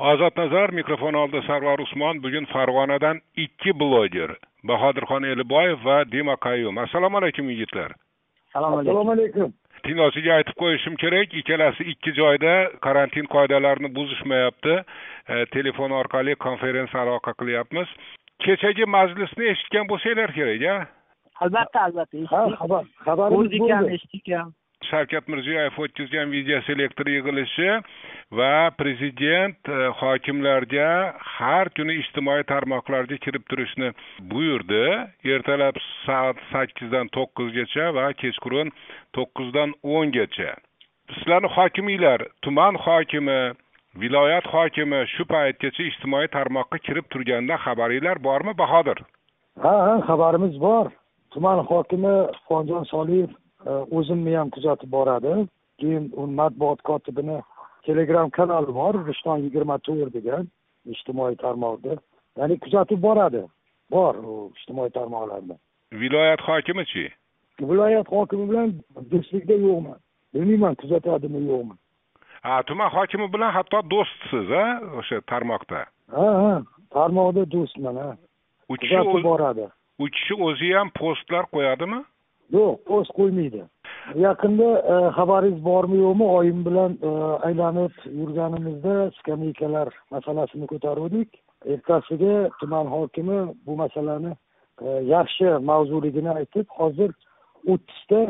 Ozod Nazar, mikrofon oldida Sarvar Usmon. Bugun Farg'onadan ikki bloger, Bahodirxon Eliboyev va Dima Qayyum. Assalomu alaykum yigitlar. Assalomu alaykum. Tinglosiga aytib qo'yishim kerak, ikkalasi ikki joyda karantin qoidalarini buzishmayapti. Telefon orqali konferensiya aloqa qilyapmiz. Kechagi majlisni eshitgan bo'lsanglar kerak-a? Albatta. Xabaringiz bo'ldi. Eshitdik. Shavkat Mirziyoyev o'tkazgan video selektor yig'ilishi va prezident hokimlarga har kuni ijtimoiy tarmoqlarga kirib turishni buyurdi. Ertalab soat 8 dan 9 gacha va kechqurun 9 dan 10 gacha. Sizlarning hokimiylar, tuman hokimi, viloyat hokimi shu paytgacha ijtimoiy tarmoqqa kirib turganidan xabaringlar bormi, Bahodir? Ha, xabarimiz bor. Tuman hokimi Xonjon Soliyev o'zimni ham kuzatib boradi. Keyin matbuot kotibini Telegram kanali bor, Rishton 24 degan ijtimoiy tarmoqda. Ya'ni kuzatib boradi. Bor u ijtimoiy tarmoqlarda. Viloyat hokimi-chi? Viloyat hokimi bilan do'stlikda yo'qman. Bilmayman kuzatadimi yo'qmi. Tuman hokimi bilan hatto do'stsiz, o'sha tarmoqda. Ha, tarmoqda do'stman, ha. Kuzatib boradi. U kishi o'zi ham postlar qo'yadimi? Yo'q, post qo'ymaydi. Yaqinda xabaringiz bormi yo'qmi, oyim bilan aylanib yurganimizda skameykalar masalasini ko'tardik. Ertasiga tuman hokimi bu masalani yaxshi mavzuligini aytib, hozir 30 ta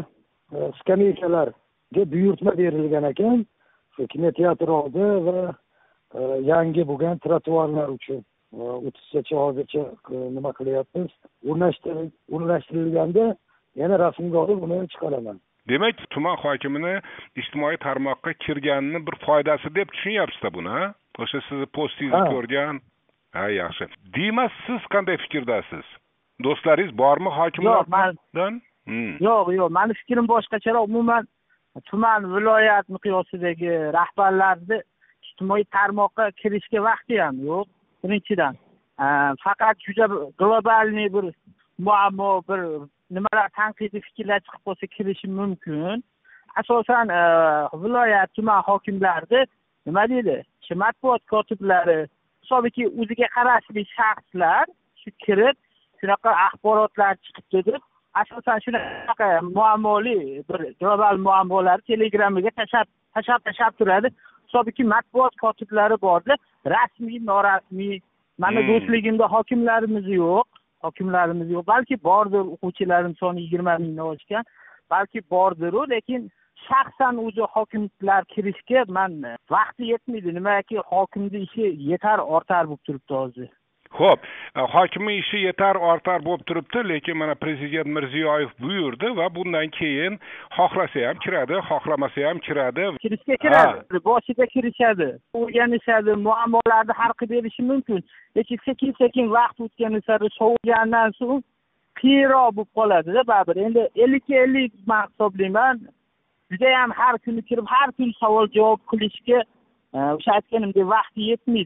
skameykalarga buyurtma berilgan ekan, kinoteatr oldi va yangi bo'lgan trotuarlar uchun 30 gacha hozircha nima qilyapmiz? O'rnashtirilganda yana rasmga olib uni chiqaraman. Demak, tuman hokimini ijtimoiy tarmoqqa kirganini bir foydasi deb tushunyapsiz-da buni, ha? O'sha sizni postingizni ko'rgan. Ha, yaxshi. Dima, siz qanday fikrdasiz? Do'stlaringiz bormi hokimlardan? Yo'q, meni fikrim boshqacharoq. Umuman tuman viloyat miqyosidagi rahbarlarni ijtimoiy tarmoqqa kirishga vaqti ham yo'q. Birinchidan, faqat juda globalniy bir muammo, bir nimalar tanqidiy fikrlar chiqib qolsa kirishi mumkin. Asosan viloyat tuman hokimlarida nima deydi? Shu matbuot kotiblari, hisobiki o'ziga qarashli shaxslar shu kirib, shunaqa axborotlar chiqibdi deb, asosan shunaqa muammoli bir global muammolar Telegramga tashab turadi. Hisobiki matbuot kotiblari borda, rasmiy, norasmiy. Mana do'stligimda hokimlarimiz yo'q. Balki bordir, o'quvchilarim soni 20 mingdan oshgan. Balki bordir, lekin shaxsan o'zi hokimlar kirishga men vaqti yetmaydi. Nimaki hokimning ishi yetar ortar bo'lib turibdi hozir. Xo'p, hokimning ishi yetar ortar bo'lib turibdi, lekin mana prezident Mirziyoyev buyurdi va bundan keyin xohlasa ham kiradi, xohlamasa ham kiradi. Kirishga kiradi, boshida kirishadi, o'rganishadi, muammolarni hal qilib berishi mumkin. Lekin sekin vaqt o'tgani sari sovigandan so'ng qiyinroq bo'lib qoladi-da baribir. Endi 50-50 men hisoblayman. Juda ham har kuni kirib, har kun savol javob qilishga o'sha aytganimdek vaqti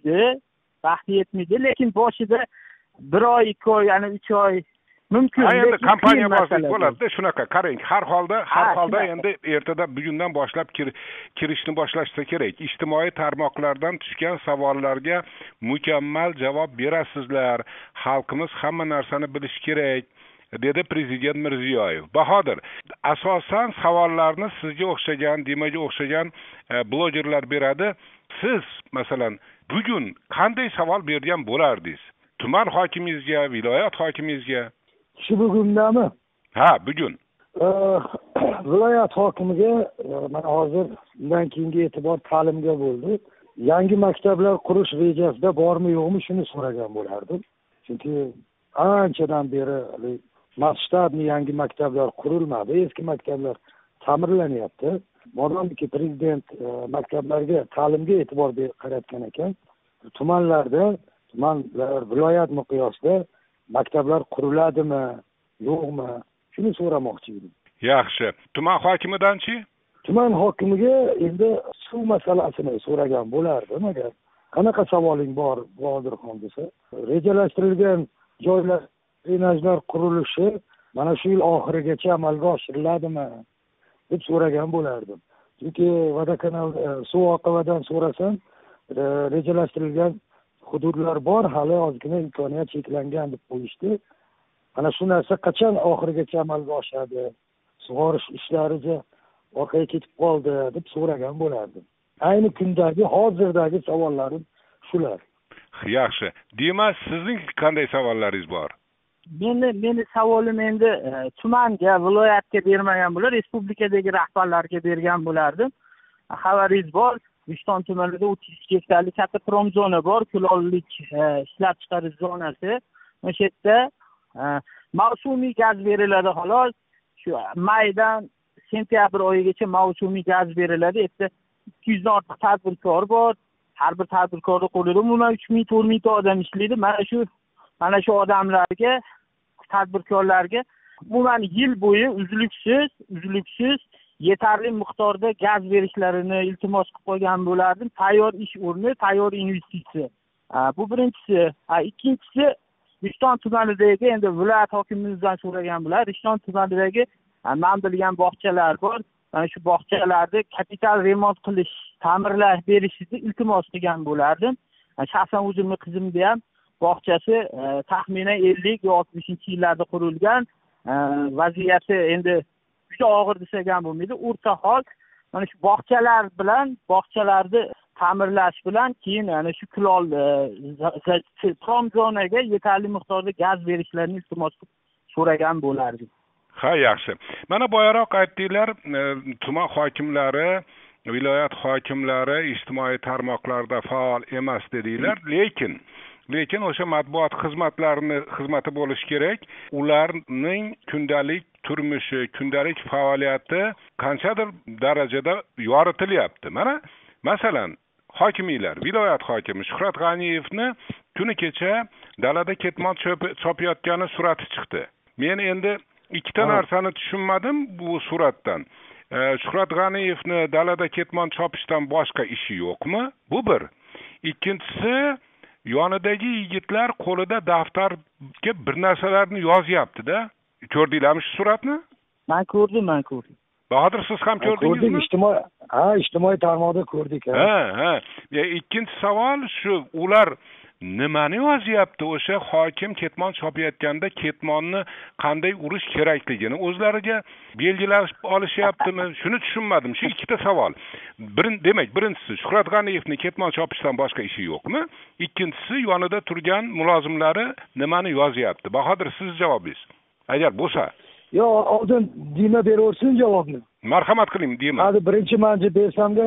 yetmaydi, lekin boshida 1 oy, 2 oy, ya'ni 3 oy mumkin. Endi kompaniya boshlab bo'ladi-da, shunaqa. Qarang, har holda endi ertadan bugundan boshlab kirishni boshlashsa kerak. Ijtimoiy tarmoqlardan tushgan savollarga mukammal javob berasizlar. Xalqimiz hamma narsani bilish kerak, dedi prezident Mirziyoyev. Bahodir, asosan savollarni sizga o'xshagan, Dimaga o'xshagan blogerlar beradi. Siz, masalan, bugun qanday savol bergan bo'lardingiz? Tuman hokimingizga, viloyat hokimingizga? Shu bugundami? Ha, bugun. Viloyat hokimiga mana hozir undan keyingi e'tibor ta'limga bo'ldi. Yangi maktablar qurish rejasida bormi yo'qmi shuni so'ragan bo'lardim. Chunki anchadan beri masshtabli yangi maktablar qurilmadi, eski maktablar ta'mirlanyapti. Modomiki prezident maktablarga, ta'limga e'tibor qaratgan ekan, tumanlar, viloyat miqyosida maktablar quriladimi, yo'qmi? Shuni so'ramoqchi edim. Yaxshi. Tuman hokimidan-chi? Tuman hokimiga endi suv masalasini so'ragan bo'lardim agar. Qanaqa savoling bor, Bahodirxon desa? Rejalashtirilgan joylar, drenajlar qurilishi mana shu yil oxirigacha amalga oshiriladimi deb so'ragan bo'lardim. Chunki vodokanal suv oqimidan so'rasam, rejalashtirilgan hududlar bor, hali ozgina imkoniyat cheklangan deb qo'yishdi. Ana shu narsa qachon oxirigacha amalga oshadi, sug'orish ishlariga orqaga ketib qoldi deb so'ragan bo'lardim. Ayni kundagi, hozirdagi savollarim shular. Yaxshi. Demak, sizning qanday savollaringiz bor? Meni savolim endi tumanga, viloyatga bermagan bo'lar, respublikadagi rahbarlarga bergan bo'lardim. Xabaringiz bor, Rishton tumanida 32 gektarlik katta prom zona bor, kulollik ishlab chiqarish zonasi. O'sha yerda mavsumiy gaz beriladi xolos. Shu maydan sentyabr oyigacha mavsumiy gaz beriladi. Yerda 200 dan ortiq tadbirkor bor. Har bir tadbirkorning qo'lida umuman 3000-4000 ta odam ishlaydi. Mana shu odamlarga, tadbirkorlarga umuman yil bo'yi uzluksiz yetarli miqdorda gaz berishlarini iltimos qilib qo'ygan bo'lardim. Tayyor ish o'rni, tayyor investitsiya. Bu birinchisi. Ikkinchisi, Rishton tumanidagi, endi viloyat hokimimizdan so'ragan bo'lar. Rishton tumanidagi men bilgan bog'chalar bor. Mana shu bog'chalarni kapital remont qilish, ta'mirlash berishni iltimos qilgan bo'lardim. Shaxsan o'zimning qizimda ham bog'chasi taxminan 50-60-yillarda qurilgan. Vaziyati endi juda og'ir desak ham bo'lmaydi. O'rta hol. Mana shu bog'chalar bilan, bog'chalarni ta'mirlash bilan keyin ana shu kulol prom zonaga yetarli miqdorda gaz berishlarini iltimos so'ragan bo'lardim. Ha, yaxshi. Mana boyaroq aytdinglar, tuman hokimlari, viloyat hokimlari ijtimoiy tarmoqlarda faol emas dedinglar, lekin o'sha matbuot xizmati bo'lishi kerak. Ularning kundalik turmushi, kundalik faoliyati qanchadir darajada yoritilyapti. Mana masalan, hokimiylar, viloyat hokimi Shuhrat G'aniyevni kuni kecha dalada ketmon chopayotgani surati chiqdi. Men endi ikkita narsani tushunmadim bu suratdan. Shuhrat G'aniyevni dalada ketmon chopishdan boshqa ishi yo'qmi? Bu bir. Ikkinchisi, yonidagi yigitlar qo'lida daftarga bir narsalarni yozyapti-da. Ko'rdinglarmi shu suratni? Men ko'rdim. Bahodir, siz ham ko'rdingizmi? Ijtimoiy tarmoqda ko'rdik. Ha. Ikkinchi savol shu, ular nimani yozyapti? O'sha hokim ketmon chopayotganda ketmonni qanday urish kerakligini o'zlariga belgilab olishyaptimi? Shuni tushunmadim. Shu ikkita savol. Demak, birinchisi, Shuhrat G'aniyevni ketmon chopishdan boshqa ishi yo'qmi? Ikkinchisi, yonida turgan mulozimlari nimani yozyapti? Bahodir, siz javobingiz. Agar bo'lsa. Yo, oldin Dima beraversin javobni. Marhamat qiling, Dima. Hadi birinchi manja bersamda.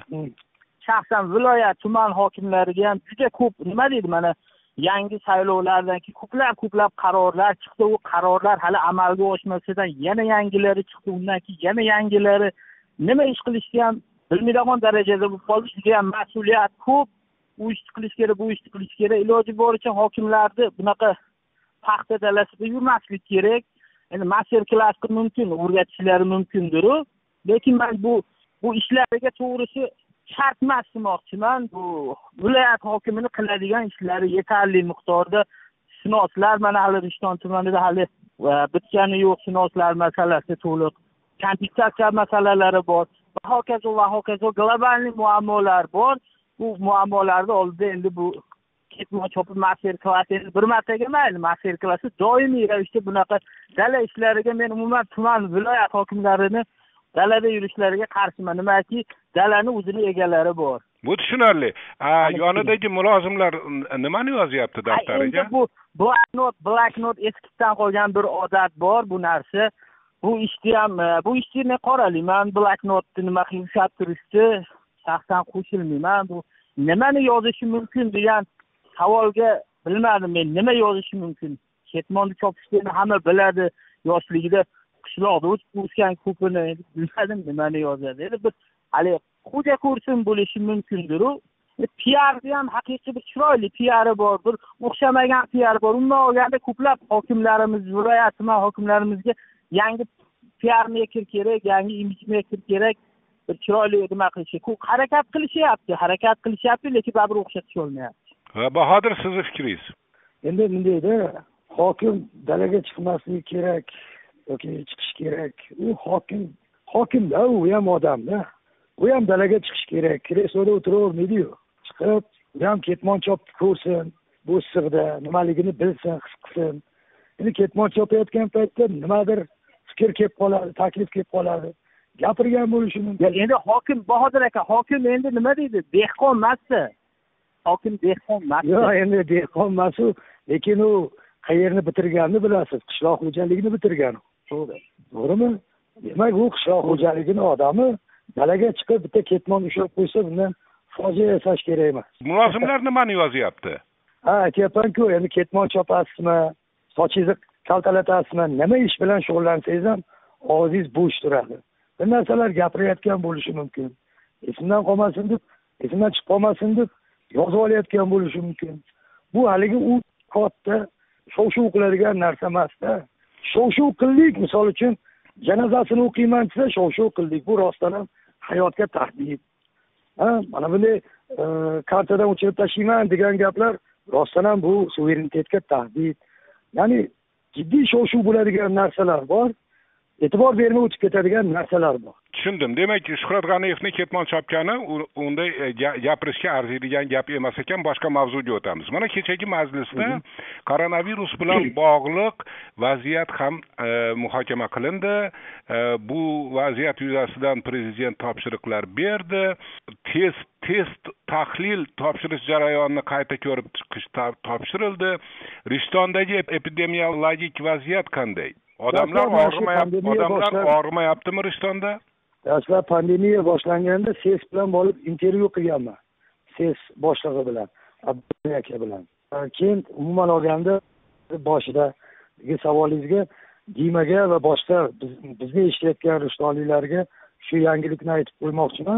Shaxsan viloyat tuman hokimlariga ham juda ko'p nima deydi, mana yangi saylovlardan keyin ko'plab qarorlar chiqdi. U qarorlar hali amalga oshmasidan yana yangilari chiqdi. Undan keyin yana yangilari. Nima ish qilishni ham bilmaydigan darajada bo'lib qoldi. Juda ham mas'uliyat ko'p. U ishni qilish kerak, bu ishni qilish kerak. Iloji boricha hokimlarni bunaqa paxta dalasida yurmaslik kerak. Endi master klassga mumkin, o'rgatishlari mumkindir. Lekin men bu ishlariga to'g'risi shart emas demoqchiman. Bu viloyat hokimining qiladigan ishlari yetarli miqdorda shunoslar, mana hali Rishton tumanida hali bitgani yo'q shunoslar masalasi to'liq. Kompensatsiya masalalari bor. Va hokazo global muammolar bor. Bu muammolarni oldida endi bu ketmon chopib master klassi bir martaga mayli, master klassi doimiy ravishda bunaqa dala ishlariga men umuman tuman viloyat hokimlarini dalada yurishlariga qarshiman. Nimaki, dalani o'zini egalari bor. Bu tushunarli. Yonidagi mulozimlar nimani yozyapti daftariga? Bu blacknote eskitdan qolgan bir odat bor bu narsa. Bu ishni qoralayman, blacknote nima qilib ushlab turishdi. Shaxsan qo'shilmayman. Bu nimani yozishi mumkin degan savolga bilmadim men, nima yozishi mumkin. Ketmonni chopishni hamma biladi, yoshligida qishloqda o'sgan ko'pini bilmadim nimani yozadi. Endi bir hali xo'ja ko'rsin bo'lishi mumkindir. PR ham haqiqiy bir chiroyli PR bor, bir o'xshamagan PR bor. Umuman olganda ko'plab hokimlarimiz, viloyat tuman hokimlarimizga yangi PR maker kerak, yangi image maker kerak. Bir chiroyli nima qilishi, harakat qilishyapti, lekin baribir o'xshatisha olmayapti. Bahodir, sizning fikringiz? Endi bundayda hokim dalaga chiqmasligi kerak yoki chiqish kerak. U hokimda, u ham odamda. U ham dalaga chiqish kerak. Kresloda o'tiravermaydi-yu. chiqib u ham ketmon chopni ko'rsin, bu issiqda nimaligini bilsin, his qilsin. Endi ketmon chopayotgan paytda nimadir fikr kelib qoladi, taklif kelib qoladi, gapirgan bo'lishi mumkin. Endi hokim Bahodir aka, hokim endi nima deydi? Dehqon emasdi. Hokim dehqon emas. Yo'q, endi dehqon emas u, lekin u qayerni bitirganini bilasiz, qishloq xo'jaligini bitirgan. To'g'rimi? Demak, u qishloq xo'jaligini odami dalaga chiqib bitta ketmon ushlab qo'ysa, bundan fojia yasash kerak emas. Mulozimlar nimani yozyapti? Aytyapman-ku, endi ketmon chopasizmi, sochingizni kaltalatasizmi, nima ish bilan shug'ullansangiz ham og'zingiz bo'sh turadi. Bir narsalar gapirayotgan bo'lishi mumkin. Esimdan qolmasin deb, esimdan chiqib qolmasin deb yozib olayotgan bo'lishi mumkin. Bu haligi u katta shov-shuv qiladigan narsa emas-da. Shov-shuv qildik, misol uchun janozasini o'qiyman desa shov-shuv qildik. Bu rostdan ham hayotga tahdid. Mana bunday kartadan o'chirib tashlayman degan gaplar rostdan ham bu suverenitetga tahdid. Ya'ni jiddiy shov-shuv bo'ladigan narsalar bor. E'tibor bermay o'tib ketadigan narsalar bor. Tushundim. Demak, Shuhrat G'aniyevni ketmon chopgani unday gapirishga arziydigan gap emas ekan, boshqa mavzuga o'tamiz. Mana kechagi majlisda koronavirus bilan bog'liq vaziyat ham muhokama qilindi. Bu vaziyat yuzasidan prezident topshiriqlar berdi. Test tahlil topshirish jarayonini qayta ko'rib chiqish topshirildi. Rishtondagi epidemiologik vaziyat qanday? Odamlar og'rimayaptimi Rishtonda? Dastlab pandemiya boshlanganda SES bilan borib intervyu qilganman. SES boshlig'i bilan, Abdulla aka bilan. Keyin umuman olganda boshidagi savolingizga Dimaga va boshqa bizni eshitayotgan rishtonliklarga shu yangilikni aytib qo'ymoqchiman.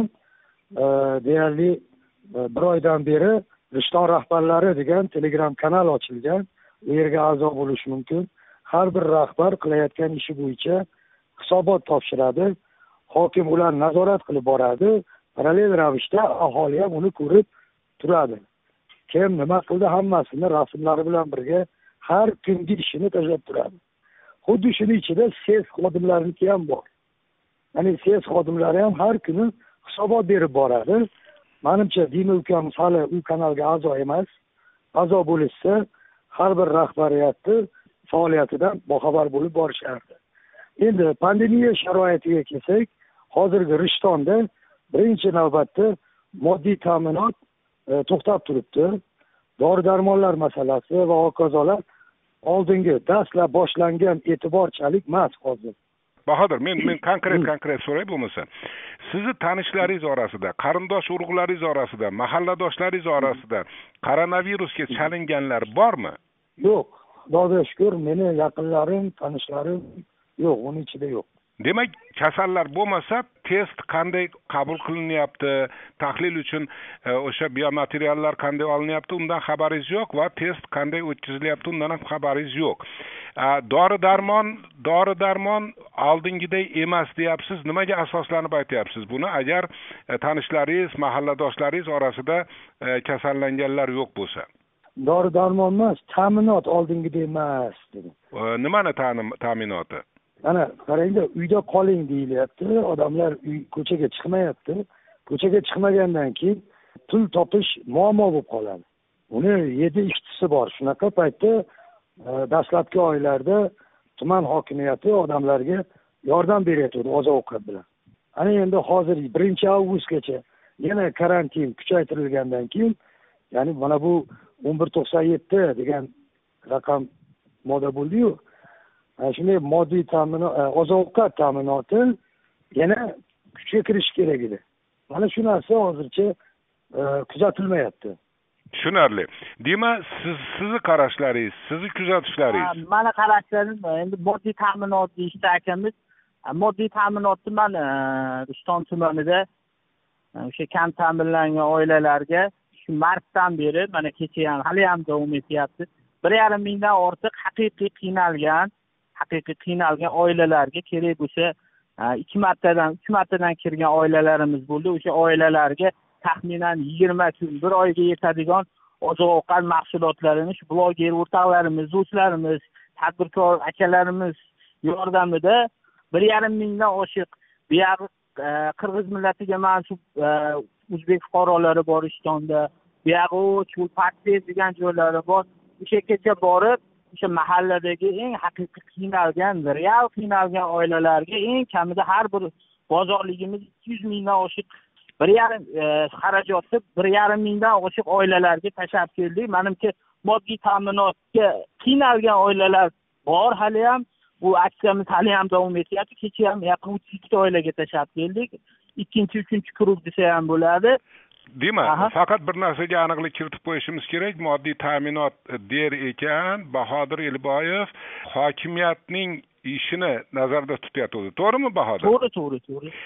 Deyarli bir oydan beri Rishton rahbarlari degan Telegram kanal ochilgan. U yerga a'zo bo'lish mumkin. Har bir rahbar qilayotgan ishi bo'yicha hisobot topshiradi. Hokim ularni nazorat qilib boradi. Parallel ravishda aholi ham uni ko'rib turadi. Kim nima qildi hammasini rasmlari bilan birga har kungi ishini tashlab turadi. Xuddi shuning ichida SES xodimlariniki ham bor. Ya'ni SES xodimlari ham har kuni hisobot berib boradi. Menimcha Dima ukamiz hali u kanalga a'zo emas. A'zo bo'lsa, har bir rahbariyatni faoliyatidan boxabar bo'lib borishardi. Endi pandemiya sharoitiga kelsak, hozirgi Rishtonda birinchi navbatda moddiy ta'minot to'xtab turibdi. Dori-darmonlar masalasi va hokazolar oldingi dastlab boshlangan e'tiborchalik emas hozir. Bahodir, men konkret so'ray bo'lmasa. Sizni tanishlaringiz orasida, qarindosh urug'laringiz orasida, mahalladoshlaringiz orasida koronavirusga chalinganlar bormi? Yo'q. Xudoga shukr, meni yaqinlarim, tanishlarim yo'q, uning ichida yo'q. Demak, kasallar bo'lmasa, test qanday qabul qilinyapti, tahlil uchun o'sha biomateriallar qanday olinyapti, undan xabaringiz yo'q va test qanday o'tkazilyapti, undan ham xabaringiz yo'q. Dori-darmon oldingiday emas deyapsiz. Nimaga asoslanib aytyapsiz buni? Agar tanishlaringiz, mahalladoshlaringiz orasida kasallanganlar yo'q bo'lsa. Dori-darmon emas, ta'minot oldingidek emas dedi. Nimani ta'minoti? Ana, qarangda, uyda qoling deyilyapti. Odamlar ko'chaga chiqmayapti. Ko'chaga chiqmagandan keyin pul topish muammo bo'lib qoladi. Uni 7 ishtisi bor. Shunaqa paytda dastlabki oylarda tuman hokimiyati odamlarga yordam beryapti oziq-ovqat bilan. Ana endi hozir 1-avgustgacha yana karantin kuchaytirilgandan keyin, ya'ni mana bu 11.97 degan raqam moda bo'ldi-yu. Shunday moddiy ta'minot, oziq-ovqat ta'minoti yana kuchga kirishi kerak edi. Mana shu narsa hozircha kuzatilmayapti. Tushunarli. Dima, sizni qarashlaringiz, sizni kuzatishlaringiz. Mana qarashlarim endi moddiy ta'minot deyishda akamiz, moddiy ta'minotni mana Rishton tumanida o'sha kam ta'minlangan oilalarga shu martdan beri mana kecha ham hali ham davom etyapti. 1,5 mingdan ortiq haqiqiy qiynalgan oilalarga kerak bo'lsa 2 martadan 3 martadan kirgan oilalarimiz bo'ldi. O'sha oilalarga taxminan 20 kun, 1 oyga yetadigan oziq-ovqat mahsulotlarini shu bloger o'rtoqlarimiz, do'stlarimiz, tadbirkor akalarimiz yordamida 1,5 mingdan oshiq buyog'i qirg'iz millatiga mansub o'zbek fuqarolari bor Rishtonda, Buyog'i Cho'lpatdek degan joylari bor. O'sha yergacha borib, o'sha mahalladagi eng haqiqiy qiynalgan, real qiynalgan oilalarga eng kamida har bir bozorligimiz 200 mingdan oshiq 1,5 xarajatda 1,5 mingdan oshiq oilalarga tashlab keldik. Menimcha moddiy ta'minotga qiynalgan oilalar bor hali ham. Bu aksiyamiz hali ham davom etyapti. Kecha ham yaqin 32 oilaga tashlab keldik. Ikkinchi, uchinchi krug desa ham bo'ladi. Demak, faqat bir narsaga aniqlik kiritib qo'yishimiz kerak. Moddiy ta'minot der ekan Bahodir Elboyev hokimiyatning ishini nazarda tutyapti. To'g'rimi Bahodir? To'g'ri.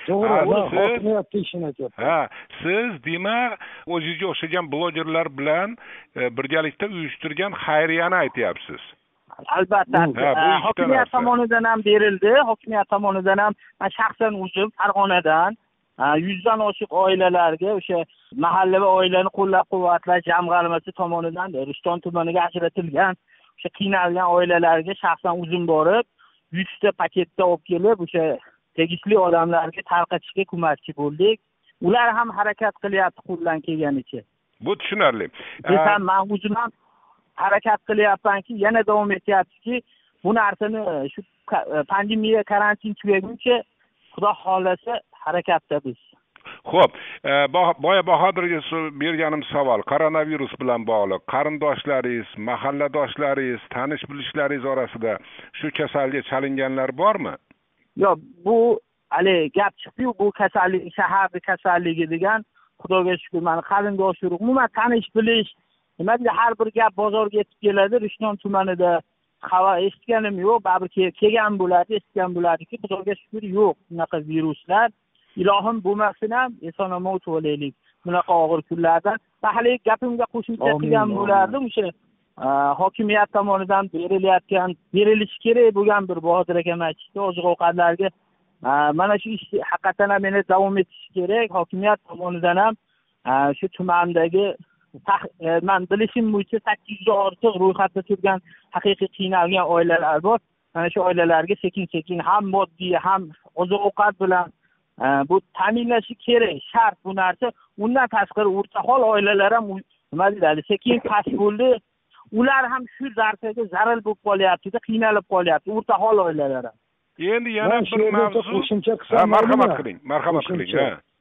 Hokimiyatning ishini aytyapti. Siz demak o'zingizga o'xshagan blogerlar bilan birgalikda uyushtirgan xayriyani aytyapsiz. Albatta. Hokimiyat tomonidan ham berildi. Hokimiyat tomonidan ham shaxsan o'zim Farg'onadan 100 dan oshiq oilalarga o'sha mahalla va oilani qo'llab-quvvatlash jamg'armasi tomonidan Rishton tumaniga ajratilgan o'sha qiynalgan oilalarga shaxsan o'zim borib 100 ta paketda olib kelib o'sha tegishli odamlarga tarqatishga ko'makchi bo'ldik. Ular ham harakat qilyapti qo'ldan kelganicha. Bu tushunarli. Desam, men o'zim ham harakat qilyapmanki, yana davom etyaptiki, bu narsani shu pandemiya karantin tugaguncha Xudo xolasa harakatda biz. Xo'p, boya Bahodirga berganim savol koronavirus bilan bog'liq. Qarindoshlaringiz, mahalladoshlaringiz, tanish-bilishlaringiz orasida shu kasalga chalinganlar bormi? Yo'q, bu hali gap chiqdi-yu, bu kasallik shaharda kasalligi degan, Xudoga shukr, meni qarindosh urug', umuman tanish-bilish, nima deydi, har bir gap bozorga yetib keladi. Rishton tumanida xabar eshitganim yo'q, baribir kelgan bo'ladi, eshitgan bo'ladiki, Xudoga shukr yo'q bunaqa viruslar. Ilohim bo'lmasin ham eson-omon o'tib olaylik bunaqa og'ir kunlarda. Hali gapimga qo'shimcha qilgan bo'lardim, o'sha hokimiyat tomonidan berilishi kerak bo'lgan bir Bahodir akam aytishdi, oziq-ovqatlarga mana shu ish haqiqatan ham yana davom etishi kerak. Hokimiyat tomonidan ham shu tumandagi men bilishim bo'yicha 800 ga ortiq ro'yxatda turgan haqiqiy qiynalgan oilalar bor. Mana shu oilalarga sekin-sekin ham moddiy ham oziq-ovqat bilan bu ta'minlashi kerak, shart bu narsa. Undan tashqari o'rtahol oilalar ham nima deydi, sekin past bo'ldi. Ular ham shu narsaga zarar bo'lib qolyapti, qiynalib qolyapti, o'rtahol oilalar ham. Endi yana bir mavzu qo'shimcha qilsam, marhamat qiling.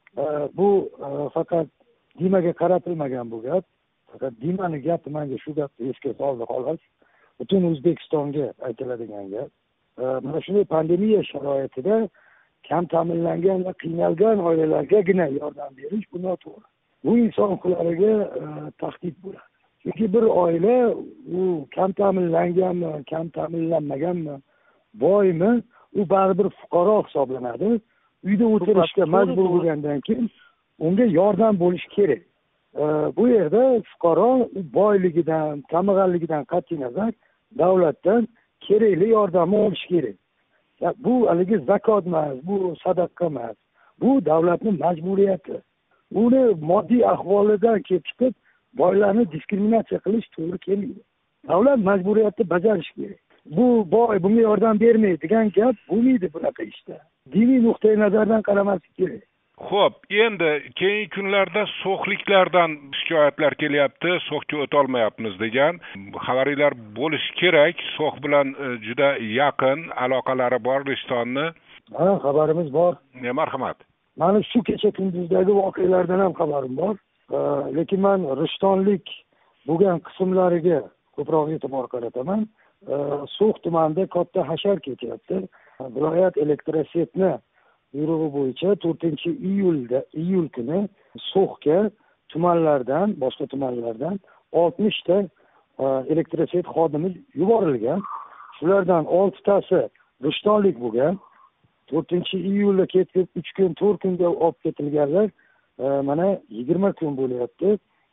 Bu faqat Dimaga qaratilmagan bu gap. Faqat Dimani gapi menga shu gapni esga soldi xolos. Butun O'zbekistonga aytiladigan gap. Mana shunday pandemiya sharoitida kam ta'minlangan va qiynalgan oilalargagina yordam berish bu noto'g'ri. Bu inson huquqlariga tahdid bo'ladi. Chunki bir oila u kam ta'minlanganmi, kam ta'minlanmaganmi, boymi, u baribir fuqaro hisoblanadi. Uyda o'tirishga majbur bo'lgandan keyin unga yordam bo'lish kerak. Bu yerda fuqaro boyligidan, kambag'alligidan qat'iy nazar davlatdan kerakli yordamni olish kerak. Bu haligi zakot emas, bu sadaqa emas. Bu davlatning majburiyati. Uni moddiy ahvolidan kelib chiqib, boylarni diskriminatsiya qilish to'g'ri kelmaydi. Davlat majburiyatni bajarish kerak. Bu boy bunga yordam bermaydi degan gap bo'lmaydi bunaqa ishda. Diniy nuqtai nazardan qaramaslik kerak. Xo'p, endi keyingi kunlarda so'xliklardan shikoyatlar kelyapti, so'xga o'tolmayapmiz degan xabaringlar bo'lishi kerak. So'x bilan juda yaqin aloqalari bor Rishtonni. Xabarimiz bor. Marhamat. Mani shu kecha kunduzdagi voqealardan ham xabarim bor. Lekin men Rishtonlik bo'lgan qismlariga ko'proq e'tibor qarataman. So'x tumanida katta hashar ketyapti. Viloyat elektrosetni buyrug'i bo'yicha 4-iyul kuni So'xga tumanlardan, boshqa tumanlardan 60 ta elektroset xodimi yuborilgan. Shulardan 6 tasi Rishtonlik bo'lgan. 4-iyulda ketib 3 kun, 4 kunga olib ketilganlar mana 20 kun bo'lyapti.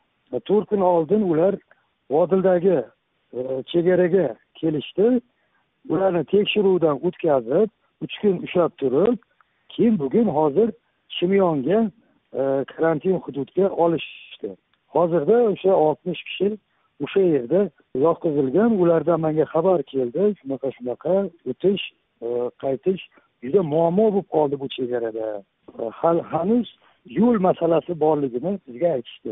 4 kun oldin ular Vodildagi chegaraga kelishdi. Ularni tekshiruvdan o'tkazib, 3 kun ushlab turib, keyin bugun hozir Chimyonga karantin hududiga olishdi. Hozirda o'sha 60 kishi o'sha yerda yotqizilgan. Ulardan menga xabar keldi, shunaqa o'tish, qaytish juda muammo bo'lib qoldi bu chegarada. Hanuz yo'l masalasi borligini bizga aytishdi.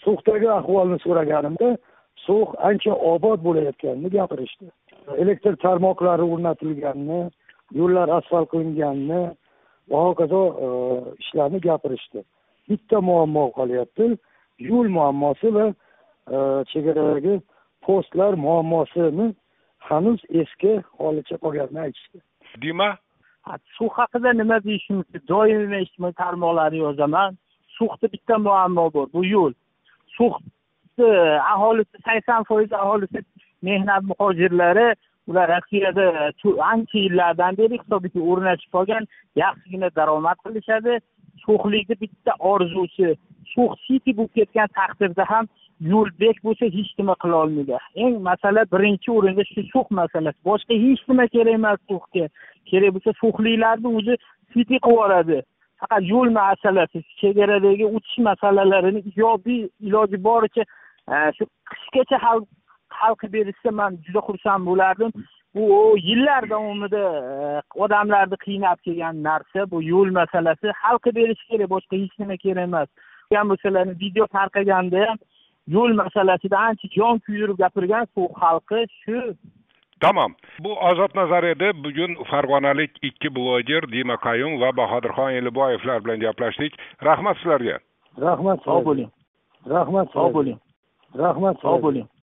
So'xdagi ahvolni so'raganimda So'x ancha obod bo'layotganini gapirishdi. Elektr tarmoqlari o'rnatilganini, yo'llar asfalt qilinganini va hokazo ishlarni gapirishdi. Bitta muammo qolyapti, yo'l muammosi va chegaradagi postlar muammosini hanuz eski holicha qolganini aytishdi. Demak, So'x haqida nima deyishim mumkin? Doim ijtimoiy tarmoqlarni yozaman. So'xda bitta muammo bor, bu yo'l. So'xda aholisi 80% aholisi mehnat muhojirlari, ular Rossiyada ancha yillardan beri hisobga o'rnashib olgan, yaxshigina daromad qilishadi. So'xlikni bitta orzusi, So'x City bo'lib ketgan taqdirda ham yo'lbek bo'lsa hech nima qila olmaydi. Eng masala birinchi o'rinda shu So'x masalasi. Boshqa hech nima kerak emas So'xga. Kerak bo'lsa So'xliklarni o'zi City qilib yuboradi. Faqat yo'l masalasi, chegaradagi o'tish masalalarini ijobiy iloji boricha shu qishgacha hal qilib berishsa men juda xursand bo'lardim. Bu yillar davomida odamlarni qiynab kelgan narsa, bu yo'l masalasi hal qilib berish kerak, boshqa hech nima kerak emas. Ham bo'lsalarni video tarqaganda ham yo'l masalasida ancha jon kuydirib gapirgan So'x xalqi shu. Tamam. Bu Ozod Nazar edi. Bugun Farg'onalik 2 bloger Dima Qayum va Bahodirxon Eliboyevlar bilan gaplashdik. Rahmat sizlarga. Rahmat, sog' bo'ling. Rahmat, sog' bo'ling. Rahmat, sog' bo'ling.